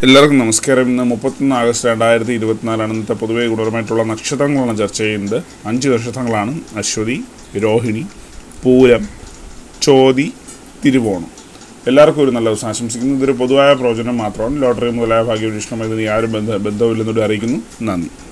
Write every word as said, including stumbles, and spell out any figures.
എല്ലാവർക്കും നമസ്കാരം. ഇന്ന് മുപ്പത്തൊന്ന് ആഗസ്റ്റ് രണ്ടായിരത്തി ഇരുപത്തിനാലാണ്. ഇന്നത്തെ പൊതുവെ ഗുണപരമായിട്ടുള്ള നക്ഷത്രങ്ങളാണ് ചർച്ച ചെയ്യുന്നത്. അഞ്ച് നക്ഷത്രങ്ങളാണ്: അശ്വതി, രോഹിണി, പൂരം, ചോതി, തിരുവോണം. എല്ലാവർക്കും ഒരു നല്ല ദിവസം ആശംസിക്കുന്നു. ഇതൊരു പൊതുവായ പ്രവചനം മാത്രമാണ്. ലോട്ടറി മുതലായ ഭാഗ്യവിശേഷണം ഇതിന് ആരും ബന്ധ ബന്ധമില്ലെന്നോട് അറിയിക്കുന്നു. നന്ദി.